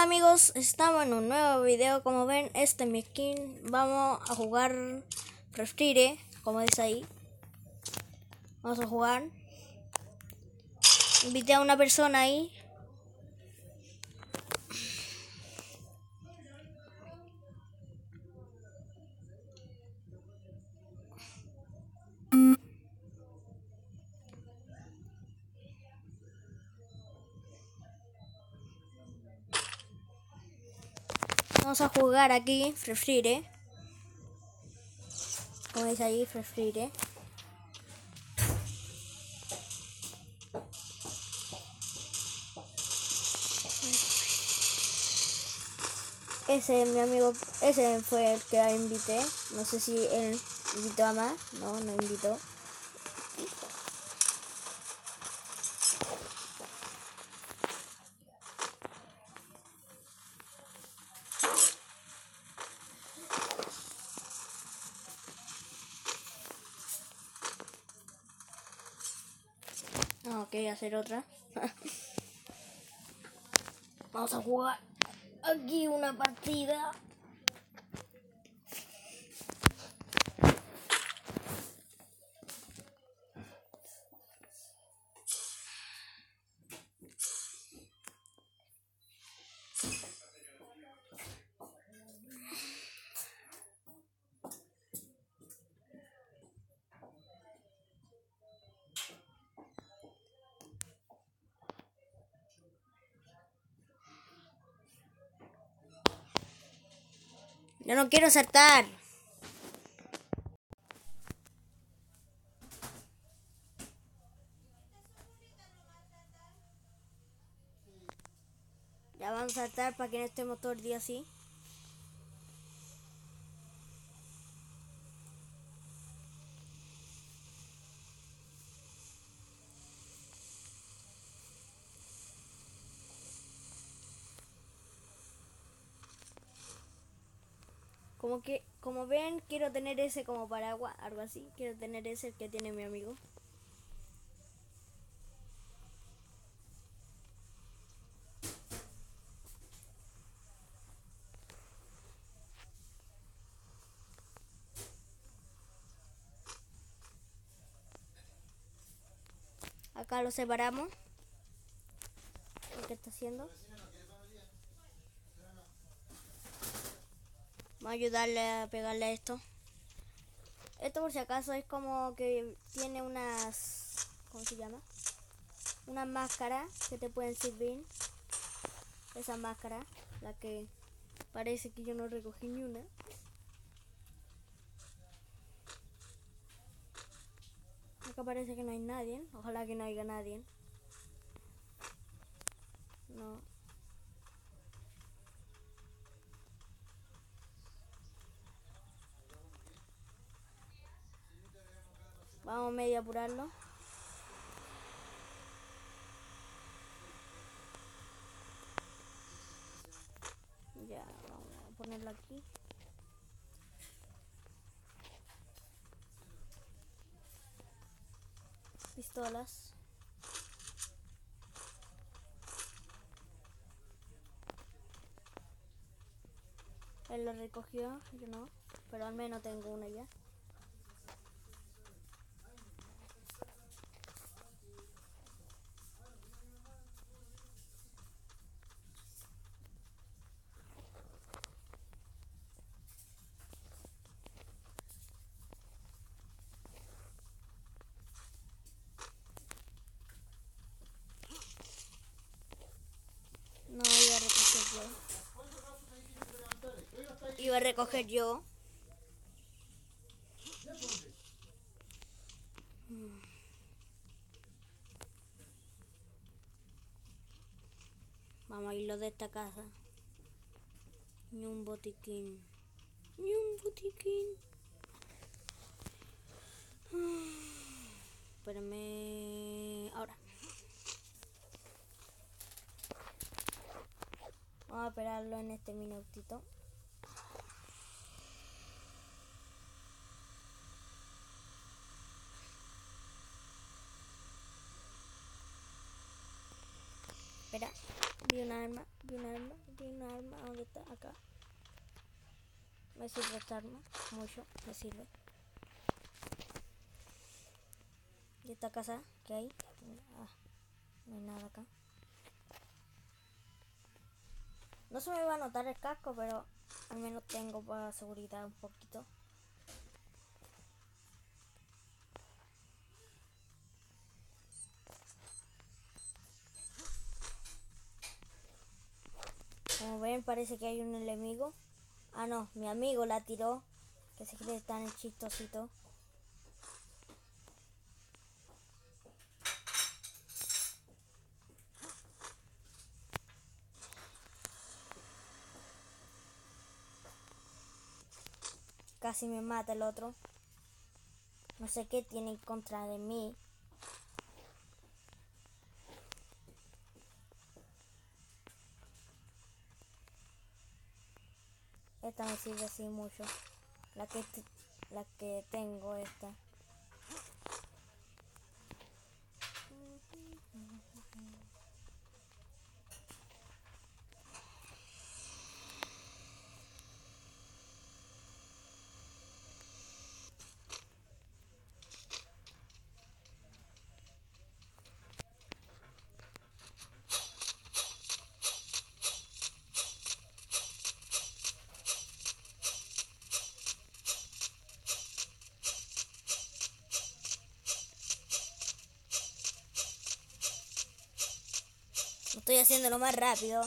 Hola amigos, estamos en un nuevo video. Como ven, este es mi skin. Vamos a jugar Free Fire, como dice ahí. Vamos a jugar. Invité a una persona ahí. Vamos a jugar aquí Free Fire. Como dice ahí, Free Fire. Ese es mi amigo, ese fue el que invité. No sé si él invitó a más. No invitó. Ok, hacer otra. Vamos a jugar aquí una partida. Yo no quiero saltar. Ya vamos a saltar para que no estemos todo el día así. Como ven, quiero tener ese como paraguas, algo así. Quiero tener ese el que tiene mi amigo. Acá lo separamos. ¿Qué está haciendo? Vamos a ayudarle a pegarle a esto. Esto por si acaso es como que tiene unas... ¿Cómo se llama? Unas máscaras que te pueden servir. Esa máscara, la que parece que yo no recogí ni una. Acá parece que no hay nadie. Ojalá que no haya nadie. No. Vamos medio a apurarlo. Ya, vamos a ponerlo aquí. Pistolas. Él lo recogió, yo no. Pero al menos tengo una ya. No, iba a recoger yo. Iba a recoger yo. Vamos a irlo de esta casa. Ni un botiquín. Ni un botiquín. Espérame. Ahora. Vamos a esperarlo en este minutito. Espera. Vi un arma. arma. ¿Dónde está? Acá. Me sirve esta arma. Mucho. Me sirve. ¿Y esta casa? ¿Qué hay? Ah, no hay nada acá. No se me va a notar el casco, pero al menos tengo para seguridad un poquito. Como ven, parece que hay un enemigo. Ah, no, mi amigo la tiró. Que se cree tan chistosito. Casi me mata el otro. No sé qué tiene en contra de mí. Esta me sirve así mucho. La que tengo esta. Estoy haciendo lo más rápido.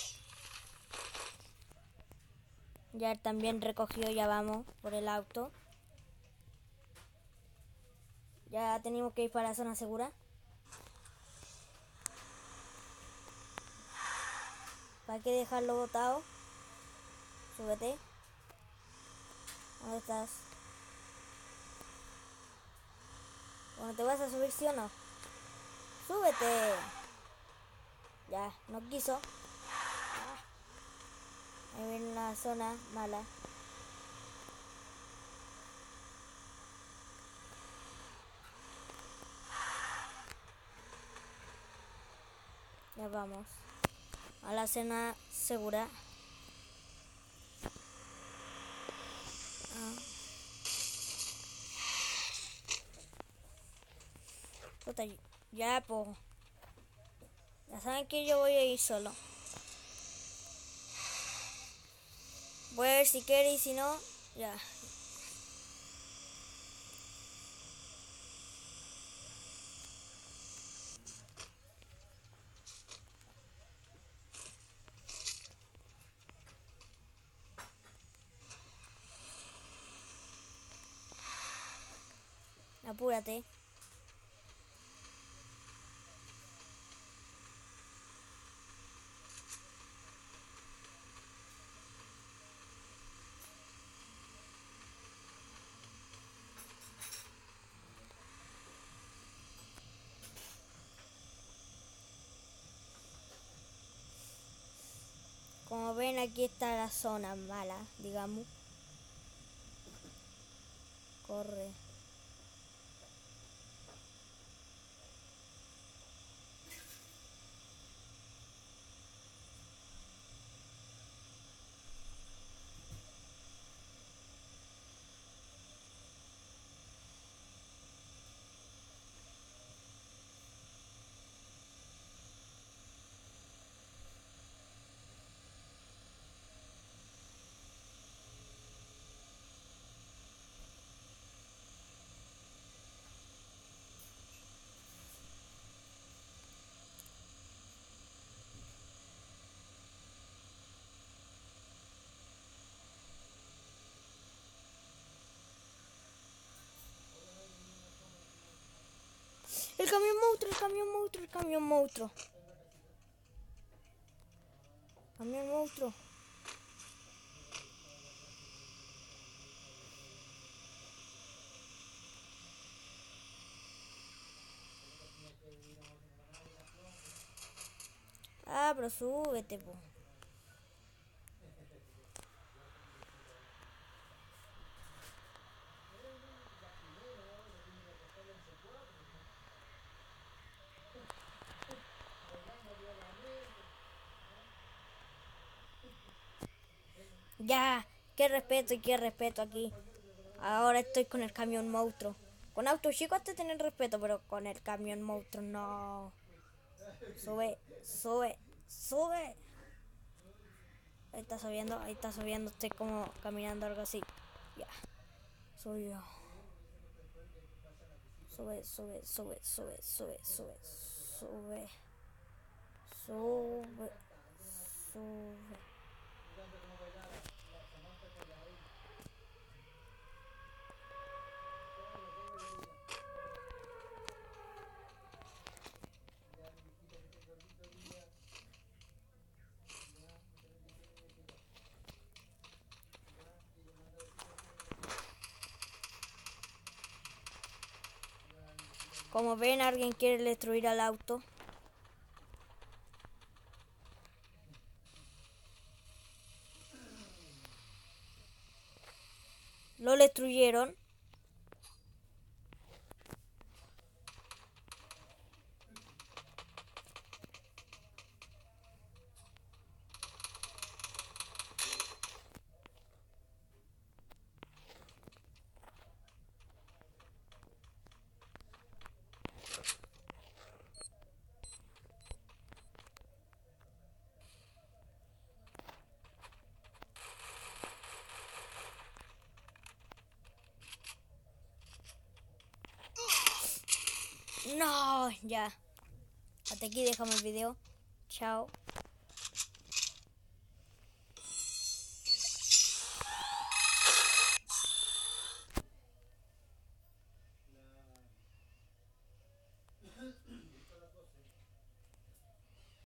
Ya también recogió, ya vamos por el auto. Ya tenemos que ir para la zona segura. ¿Para qué dejarlo botado? Súbete. ¿Dónde estás? Bueno, ¿te vas a subir, sí o no? ¡Súbete! Ya, no quiso. Ahí viene una zona mala. Ya vamos a la zona segura. Puta, ya, po. Ya saben que yo voy a ir solo. Voy a ver si quiere y si no, ya. Apúrate. Como ven, aquí está la zona mala, digamos. Corre. El camión monstruo, el camión monstruo, el camión monstruo. Camión monstruo. Ah, pero súbete, po. Ya, qué respeto aquí. Ahora estoy con el camión monstruo. Con autos chicos te tienen respeto, pero con el camión monstruo no. Sube, sube, sube. Ahí está subiendo, estoy como caminando algo así. Ya, subió. Sube, sube, sube, sube, sube, sube, sube, sube, sube. Como ven, alguien quiere destruir al auto. Lo destruyeron. No, ya. Hasta aquí dejamos el video. Chao.